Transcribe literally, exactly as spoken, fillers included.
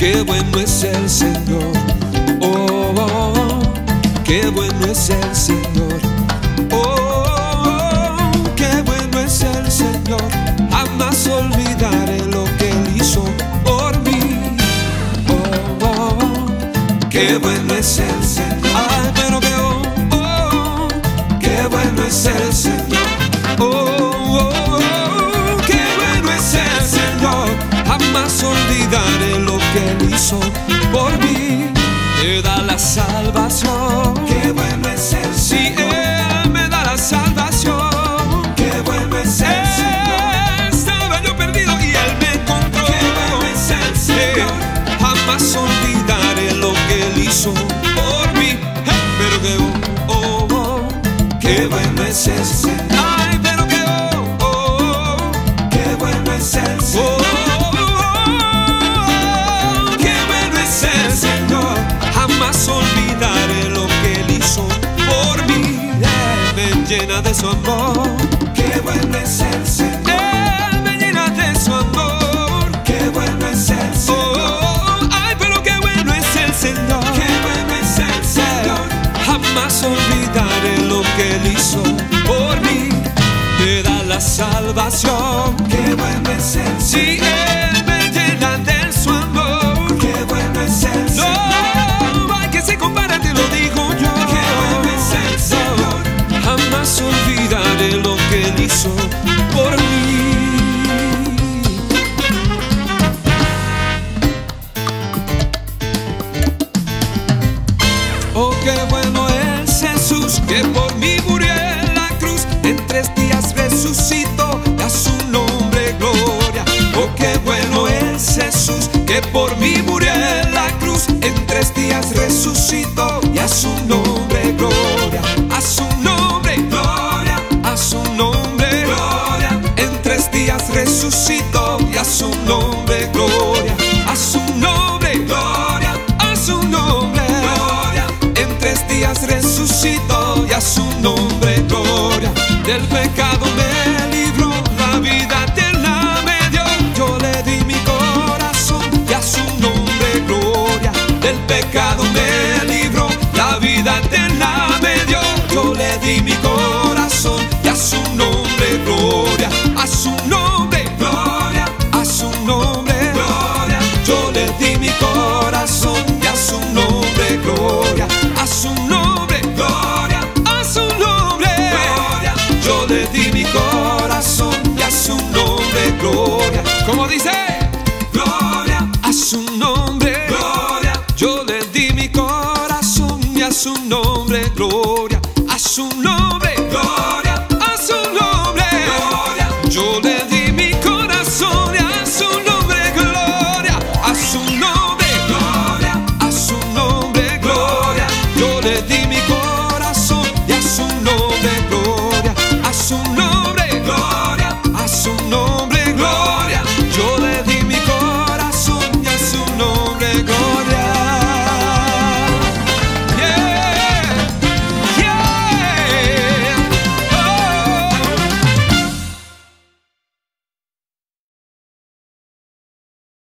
qué bueno es el Señor. Oh, oh, oh, qué bueno es el Señor. Oh, oh, qué bueno es el Señor. Jamás olvidaré lo que Él hizo por mí. Oh, oh, oh, qué bueno es el Señor. Ay, pero que oh, oh, qué bueno es el Señor. Oh, oh, oh, qué bueno es el Señor. Jamás olvidaré lo que Él hizo por mí. Me da la salvación. Qué bueno es el Señor. Sí, Él me da la salvación. Qué bueno es el Señor. Estaba yo perdido y Él me encontró. Qué bueno es el Señor. Eh, jamás olvidaré lo que Él hizo por mí. Eh, pero que oh, oh, oh, qué bueno es el Señor. Ay, pero que oh, oh, oh, qué bueno es el Señor. Jamás olvidaré lo que Él hizo por mí. Él me llena de su amor. Qué bueno es el Señor. Él me llena de su amor. Qué bueno es el Señor. Oh, ay, pero qué bueno es el Señor. Qué bueno es el Señor. Jamás olvidaré lo que Él hizo por mí. Me da la salvación. Qué bueno es el Señor. Sí, Él me llena de su amor. Qué bueno es el Señor. Jamás olvidaré lo que Él hizo por mí. Oh, qué bueno es Jesús, que por mí murió en la cruz. En tres días resucitó, y a su nombre gloria. Oh, qué bueno es Jesús, que por mí murió en la cruz. En tres días resucitó, y a su nombre gloria. A su nombre gloria, a su nombre gloria. En tres días resucitó, y a su nombre gloria. A su nombre gloria, a su nombre gloria. En tres días resucitó, y a su nombre gloria. Del pecado me libró, la vida eterna me dio. Yo le di mi corazón, y a su nombre gloria. Del pecado me libró, la vida eterna me dio. Yo le di mi corazón, y a su nombre gloria. A su nombre gloria, a su nombre gloria. Yo le di mi corazón, y a su nombre gloria. A su nombre gloria, a su nombre gloria. Yo le di mi corazón, y a su nombre gloria. Como dice, gloria a su nombre gloria. Yo le di mi corazón, y a su nombre